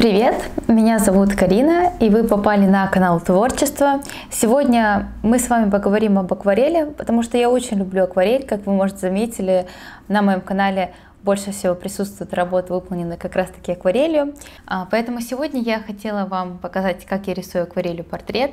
Привет, меня зовут Карина, и вы попали на канал Творчество. Сегодня мы с вами поговорим об акварели, потому что я очень люблю акварель. Как вы, может, заметили, на моем канале больше всего присутствует работа, выполненная как раз-таки акварелью. Поэтому сегодня я хотела вам показать, как я рисую акварелью портрет.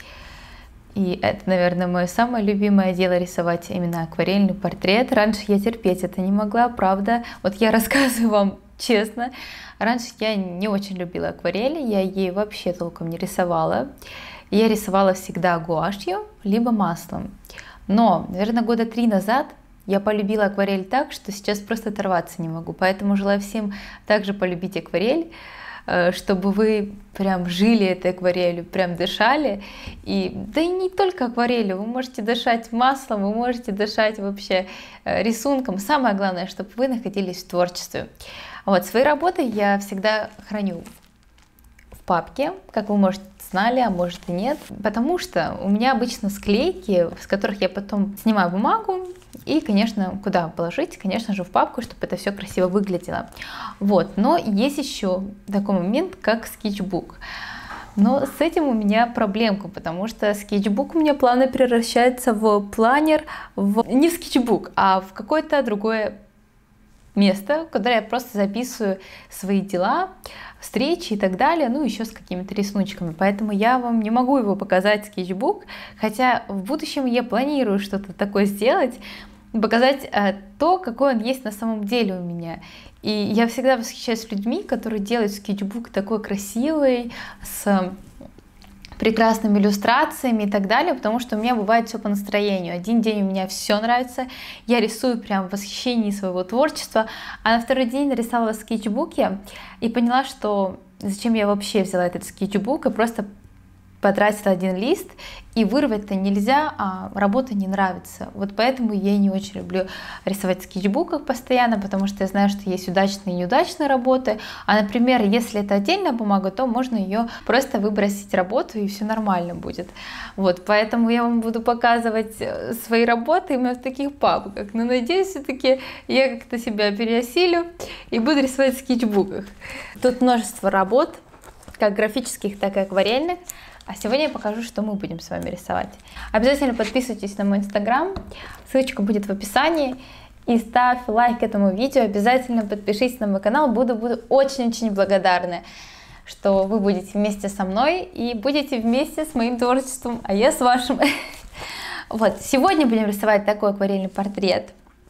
И это, наверное, мое самое любимое дело — рисовать именно акварельный портрет. Раньше я терпеть это не могла, правда. Вот я рассказываю вам честно. Раньше я не очень любила акварели, я ей вообще толком не рисовала. Я рисовала всегда гуашью, либо маслом. Но, наверное, года 3 назад я полюбила акварель так, что сейчас просто оторваться не могу. Поэтому желаю всем также полюбить акварель, чтобы вы прям жили этой акварелью, прям дышали. Да и не только акварелью, вы можете дышать маслом, вы можете дышать вообще рисунком. Самое главное, чтобы вы находились в творчестве. Вот, свои работы я всегда храню в папке, как вы, может, знали, а может и нет, потому что у меня обычно склейки, с которых я потом снимаю бумагу и, конечно, куда положить? Конечно же, в папку, чтобы это все красиво выглядело. Вот, но есть еще такой момент, как скетчбук. Но с этим у меня проблемка, потому что скетчбук у меня плавно превращается в планер, не в скетчбук, а в какое-то другое место, куда я просто записываю свои дела, встречи и так далее, ну еще с какими-то рисуночками. Поэтому я вам не могу его показать, скетчбук, хотя в будущем я планирую что-то такое сделать, показать то, какой он есть на самом деле у меня. И я всегда восхищаюсь людьми, которые делают скетчбук такой красивый, с прекрасными иллюстрациями и так далее, потому что у меня бывает все по настроению. Один день у меня все нравится, я рисую прям в восхищении своего творчества, а на второй день нарисовала в скетчбуке и поняла, что зачем я вообще взяла этот скетчбук и просто потратила один лист, и вырвать-то нельзя, а работа не нравится. Вот поэтому я не очень люблю рисовать в скетчбуках постоянно, потому что я знаю, что есть удачные и неудачные работы. А, например, если это отдельная бумага, то можно ее просто выбросить работу, и все нормально будет. Вот, поэтому я вам буду показывать свои работы именно в таких папках. Но надеюсь, все-таки я как-то себя переосилю и буду рисовать в скетчбуках. Тут множество работ, как графических, так и акварельных. А сегодня я покажу, что мы будем с вами рисовать. Обязательно подписывайтесь на мой инстаграм, ссылочка будет в описании. И ставь лайк этому видео, обязательно подпишись на мой канал, буду очень-очень благодарна, что вы будете вместе со мной и будете вместе с моим творчеством, а я с вашим. Вот, сегодня будем рисовать такой акварельный портрет.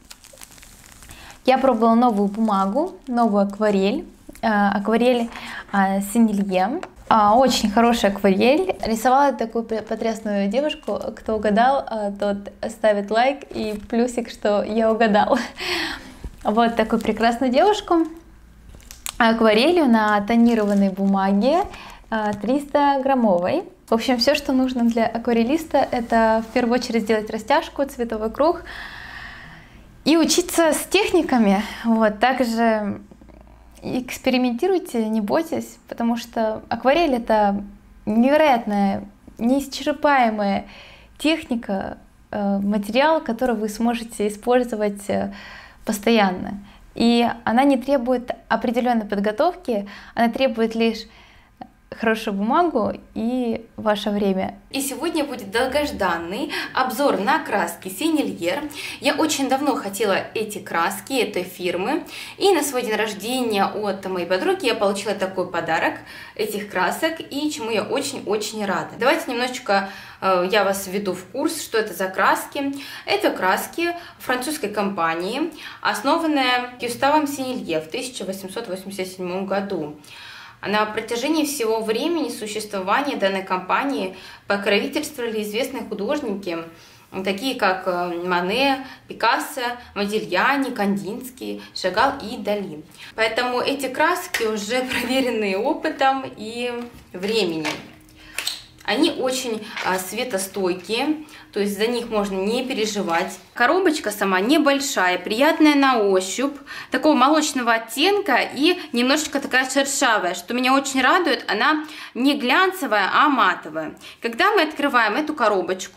Я пробовала новую бумагу, новую акварель, акварель Сенилье. Очень хорошая акварель. Рисовала такую потрясную девушку. Кто угадал, тот ставит лайк и плюсик, что я угадал. Вот такую прекрасную девушку. Акварелью на тонированной бумаге 300 граммовой. В общем, все, что нужно для акварелиста, это в первую очередь сделать растяжку, цветовой круг и учиться с техниками. Вот, также экспериментируйте, не бойтесь, потому что акварель — это невероятная, неисчерпаемая техника, материал, который вы сможете использовать постоянно. И она не требует определенной подготовки, она требует лишь хорошую бумагу и ваше время. И сегодня будет долгожданный обзор на краски Сенильер. Я очень давно хотела эти краски этой фирмы, и на свой день рождения от моей подруги я получила такой подарок этих красок, и чему я очень-очень рада. Давайте немножечко я вас введу в курс, что это за краски. Это краски французской компании, основанная Гюставом Сенилье в 1887 году. На протяжении всего времени существования данной компании покровительствовали известные художники, такие как Мане, Пикассо, Модильяни, Кандинский, Шагал и Дали. Поэтому эти краски уже проверенные опытом и временем. Они очень светостойкие, то есть за них можно не переживать. Коробочка сама небольшая, приятная на ощупь, такого молочного оттенка и немножечко такая шершавая, что меня очень радует. Она не глянцевая, а матовая. Когда мы открываем эту коробочку,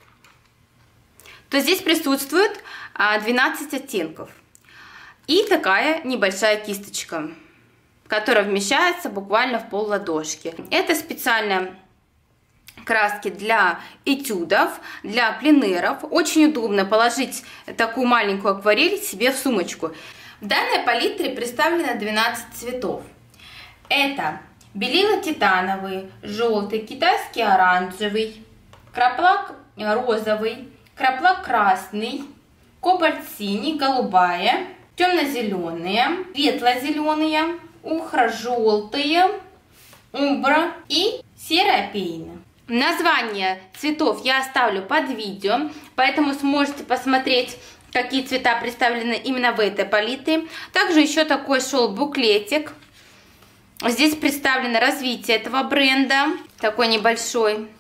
то здесь присутствует 12 оттенков и такая небольшая кисточка. которая вмещается буквально в пол ладошки. Это специально краски для этюдов, для пленеров. Очень удобно положить такую маленькую акварель себе в сумочку. В данной палитре представлено 12 цветов. Это белила титановый, желтый, китайский оранжевый, краплак розовый, краплак красный, кобальт синий, голубая, темно-зеленые, светло-зеленые, ухро-желтые, умбра и серая пейна. Название цветов я оставлю под видео, поэтому сможете посмотреть, какие цвета представлены именно в этой палитре. Также еще такой шел буклетик. Здесь представлено развитие этого бренда, такой небольшой,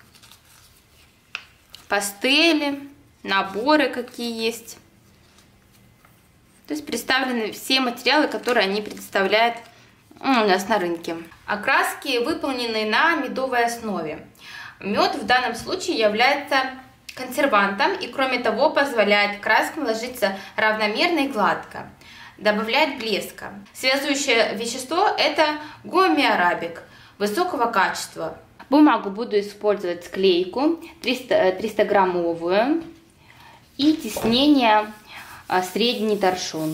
пастели, наборы какие есть. То есть представлены все материалы, которые они представляют у нас на рынке. Окраски выполнены на медовой основе. Мед в данном случае является консервантом и, кроме того, позволяет краскам ложиться равномерно и гладко, добавляет блеска. Связующее вещество – это гомеарабик высокого качества. Бумагу буду использовать склейку 300-граммовую и тиснение средний торшон.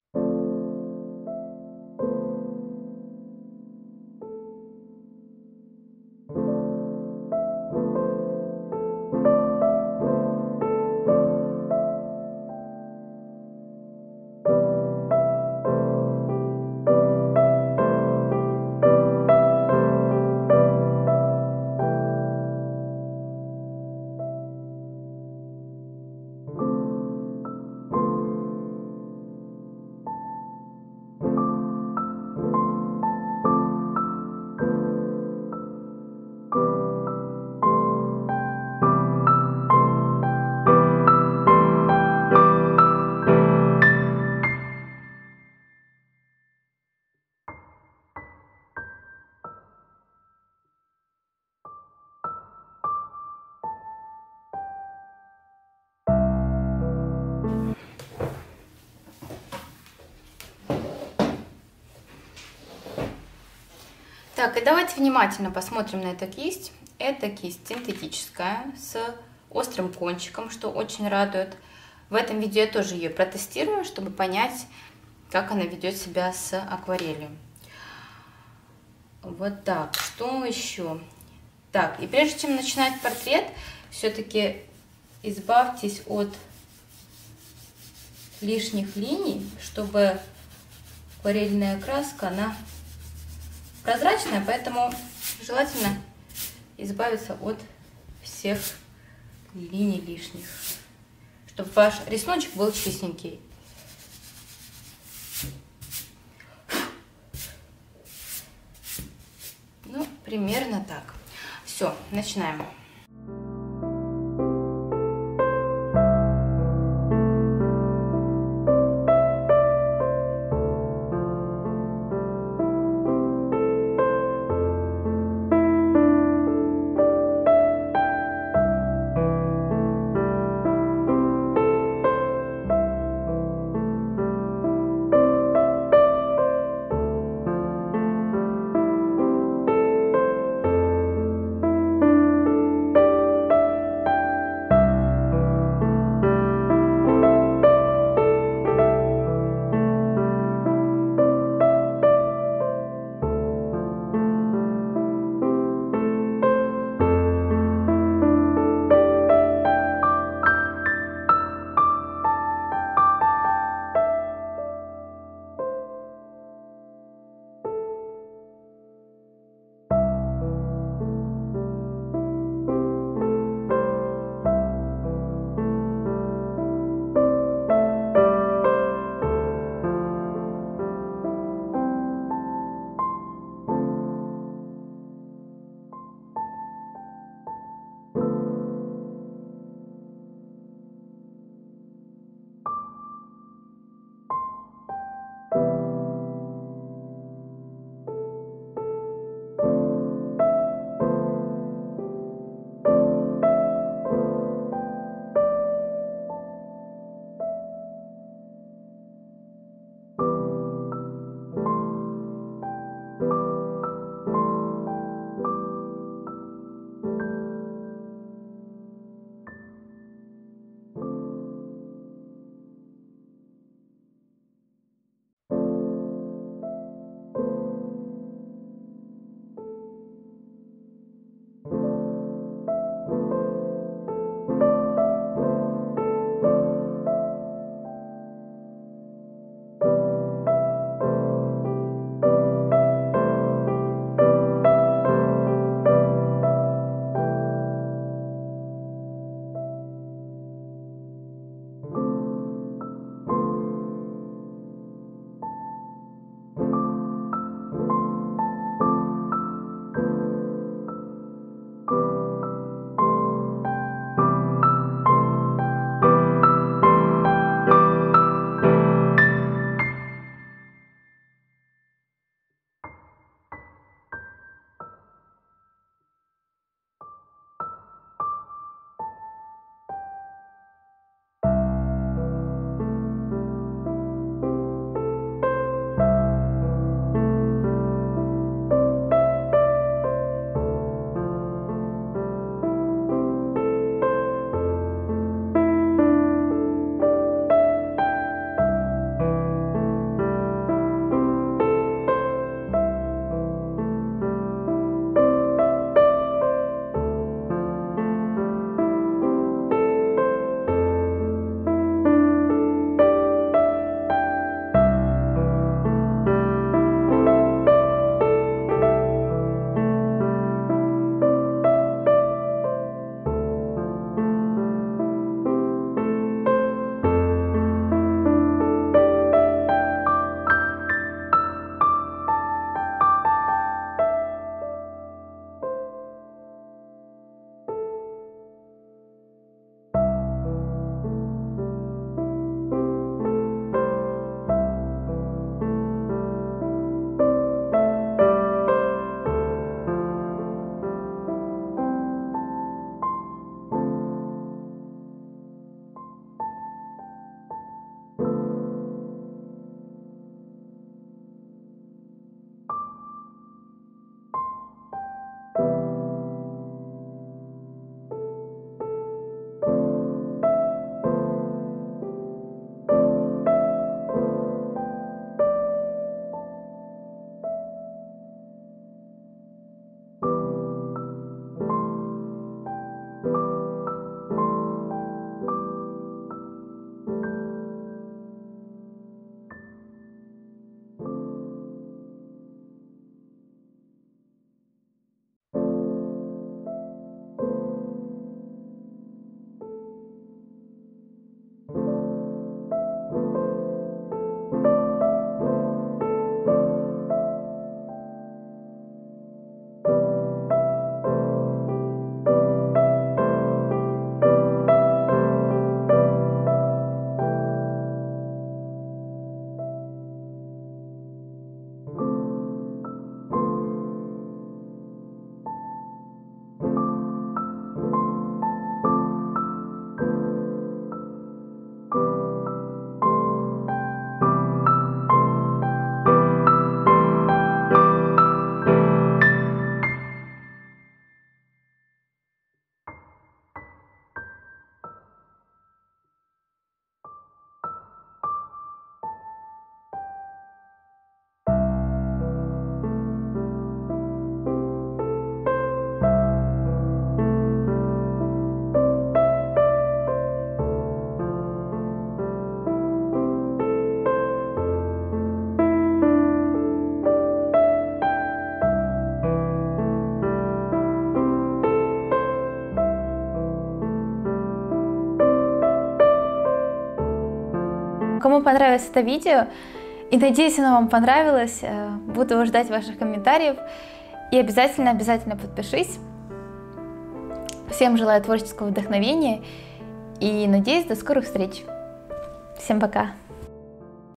Так, и давайте внимательно посмотрим на эту кисть. Это кисть синтетическая с острым кончиком, что очень радует. В этом видео я тоже ее протестирую, чтобы понять, как она ведет себя с акварелью. Вот так, что еще? Так, и прежде чем начинать портрет, все-таки избавьтесь от лишних линий, чтобы акварельная краска, она прозрачная, поэтому желательно избавиться от всех линий лишних, чтобы ваш рисунок был чистенький. Ну, примерно так. Все, начинаем. Кому понравилось это видео, и надеюсь, оно вам понравилось, буду ждать ваших комментариев. И обязательно подпишись. Всем желаю творческого вдохновения и надеюсь, до скорых встреч. Всем пока!